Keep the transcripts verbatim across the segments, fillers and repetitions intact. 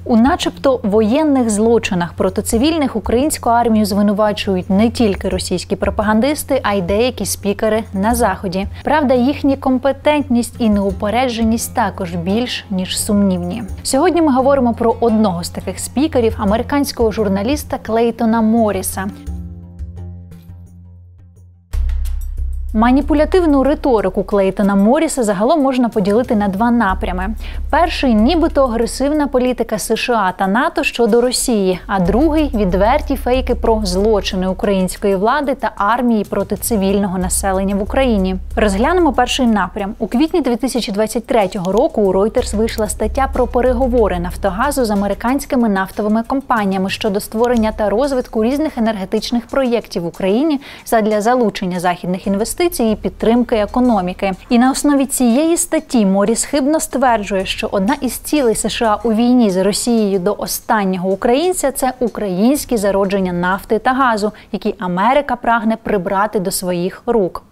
У начебто воєнних злочинах проти цивільних українську армію звинувачують не тільки російські пропагандисти, а й деякі спікери на Заході. Правда, їхні компетентність і неупередженість також більш ніж сумнівні. Сьогодні ми говоримо про одного з таких спікерів – американського журналіста Клейтона Морріса. Маніпулятивну риторику Клейтона Морріса загалом можна поділити на два напрями. Перший – нібито агресивна політика США та НАТО щодо Росії, а другий – відверті фейки про злочини української влади та армії проти цивільного населення в Україні. Розглянемо перший напрям. У квітні дві тисячі двадцять третього року у Reuters вийшла стаття про переговори Нафтогазу з американськими нафтовими компаніями щодо створення та розвитку різних енергетичних проєктів в Україні задля залучення західних інвестицій і підтримки економіки. І на основі цієї статті Морріс хибно стверджує, що одна із цілей США у війні з Росією до останнього українця – це українські зародження нафти та газу, які Америка прагне прибрати до своїх рук.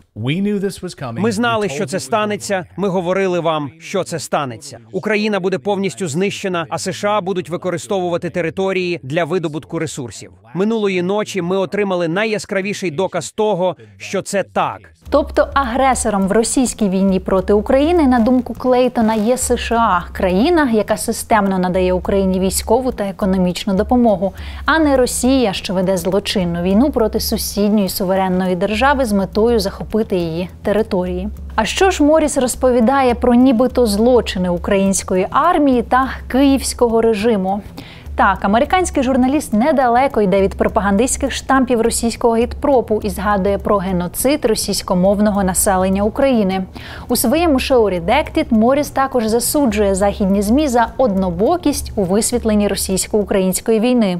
Ми знали, що це станеться. Ми говорили вам, що це станеться. Україна буде повністю знищена, а США будуть використовувати території для видобутку ресурсів. Минулої ночі ми отримали найяскравіший доказ того, що це так. Тобто агресором в російській війні проти України, на думку Клейтона, є США – країна, яка системно надає Україні військову та економічну допомогу, а не Росія, що веде злочинну війну проти сусідньої суверенної держави з метою захопити її території. А що ж Морріс розповідає про нібито злочини української армії та київського режиму? Так, американський журналіст недалеко йде від пропагандистських штампів російського гідпропу і згадує про геноцид російськомовного населення України. У своєму шоу «Redacted» Морріс також засуджує західні ЗМІ за однобокість у висвітленні російсько-української війни.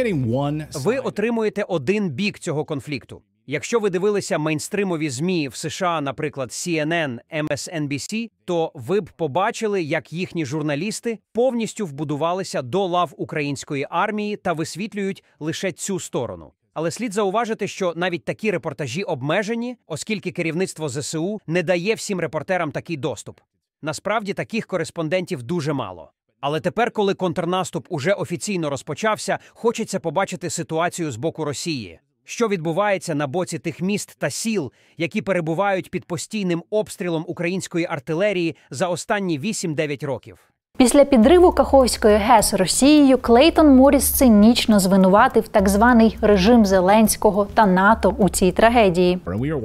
Ви отримуєте один бік цього конфлікту. Якщо ви дивилися мейнстримові ЗМІ в США, наприклад, Сі Ен Ен, Ем Ес Ен Бі Сі, то ви б побачили, як їхні журналісти повністю вбудувалися до лав української армії та висвітлюють лише цю сторону. Але слід зауважити, що навіть такі репортажі обмежені, оскільки керівництво Зе Се У не дає всім репортерам такий доступ. Насправді, таких кореспондентів дуже мало. Але тепер, коли контрнаступ уже офіційно розпочався, хочеться побачити ситуацію з боку Росії. Що відбувається на боці тих міст та сіл, які перебувають під постійним обстрілом української артилерії за останні вісім-дев'ять років? Після підриву Каховської ГЕС Росією Клейтон Морріс цинічно звинуватив так званий режим Зеленського та НАТО у цій трагедії.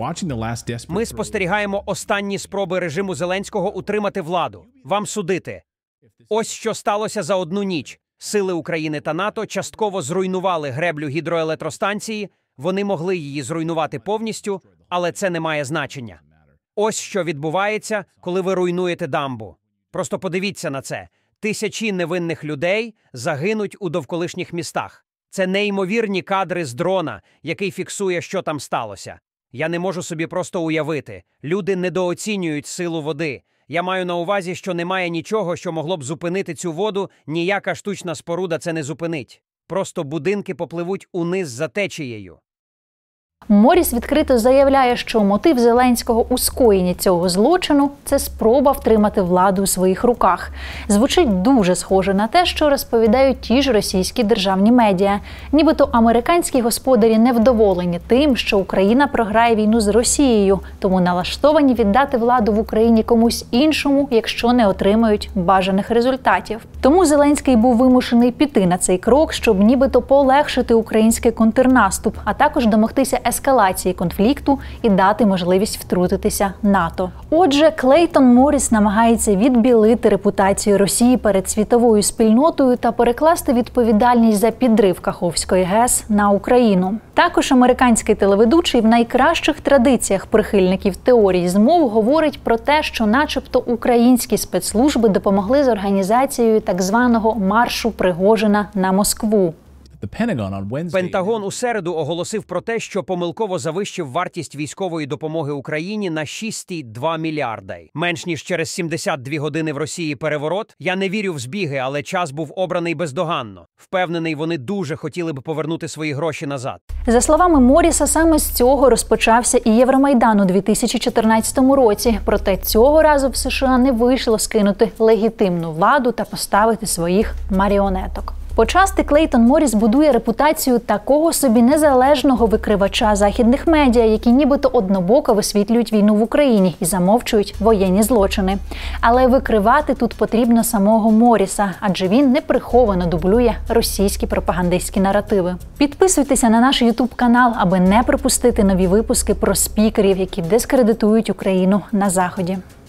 Ми спостерігаємо останні спроби режиму Зеленського утримати владу. Вам судити. Ось що сталося за одну ніч. Сили України та НАТО частково зруйнували греблю гідроелектростанції, вони могли її зруйнувати повністю, але це не має значення. Ось що відбувається, коли ви руйнуєте дамбу. Просто подивіться на це. Тисячі невинних людей загинуть у довколишніх містах. Це неймовірні кадри з дрона, який фіксує, що там сталося. Я не можу собі просто уявити. Люди недооцінюють силу води. Я маю на увазі, що немає нічого, що могло б зупинити цю воду, ніяка штучна споруда це не зупинить. Просто будинки попливуть униз за течією. Морріс відкрито заявляє, що мотив Зеленського у скоєнні цього злочину – це спроба втримати владу у своїх руках. Звучить дуже схоже на те, що розповідають ті ж російські державні медіа. Нібито американські господарі невдоволені тим, що Україна програє війну з Росією, тому налаштовані віддати владу в Україні комусь іншому, якщо не отримають бажаних результатів. Тому Зеленський був вимушений піти на цей крок, щоб нібито полегшити український контрнаступ, а також домогтися ескалації конфлікту і дати можливість втрутитися НАТО. Отже, Клейтон Морріс намагається відбілити репутацію Росії перед світовою спільнотою та перекласти відповідальність за підрив Каховської ГЕС на Україну. Також американський телеведучий в найкращих традиціях прихильників теорії змов говорить про те, що начебто українські спецслужби допомогли з організацією так званого маршу Пригожина на Москву. Пентагон у середу оголосив про те, що помилково завищив вартість військової допомоги Україні на шість цілих два мільярди. Менш ніж через сімдесят дві години в Росії переворот. Я не вірю в збіги, але час був обраний бездоганно. Впевнений, вони дуже хотіли б повернути свої гроші назад. За словами Моріса, саме з цього розпочався і Євромайдан у дві тисячі чотирнадцятому році. Проте цього разу в США не вийшло скинути легітимну владу та поставити своїх маріонеток. Почасти Клейтон Моріс будує репутацію такого собі незалежного викривача західних медіа, які нібито однобоко висвітлюють війну в Україні і замовчують воєнні злочини. Але викривати тут потрібно самого Моріса, адже він неприховано дублює російські пропагандистські наративи. Підписуйтеся на наш ютуб-канал, аби не пропустити нові випуски про спікерів, які дискредитують Україну на Заході.